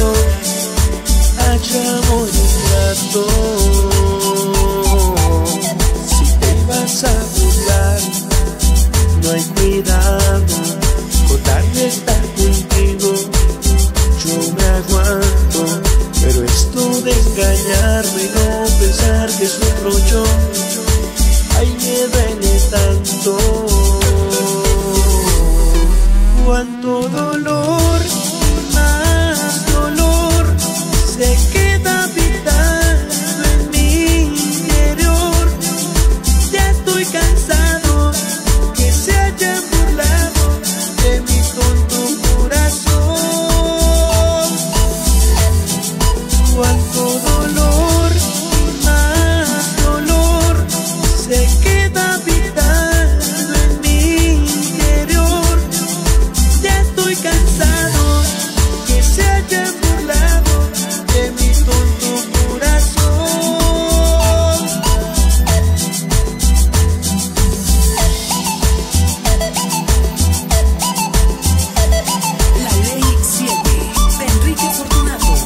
corazón haya amor ingrato. Si te ibas a burlar, no hay cuidado, con tal de estar contigo yo me aguanto. Pero esto de engañarme y no pensar que sufro yo, ay, me duele tanto. Cuánto dolor y más dolor se queda habitando en mi interior. Ya estoy cansado que se hayan burlado de mi tonto corazón. Cuánto dolor y más dolor se queda habitando en mi interior. Ya estoy cansado que se hayan burlado de mi tonto corazón. La Ley 7 de Enrique Fortunato.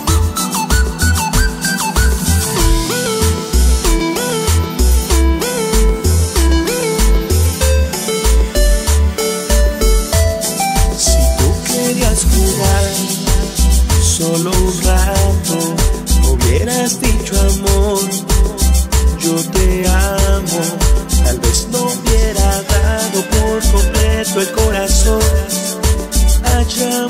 Si tú querías jugar solo un rato, hubieras dicho amor, yo te amo. Tal vez no hubiera dado por completo el corazón. Haya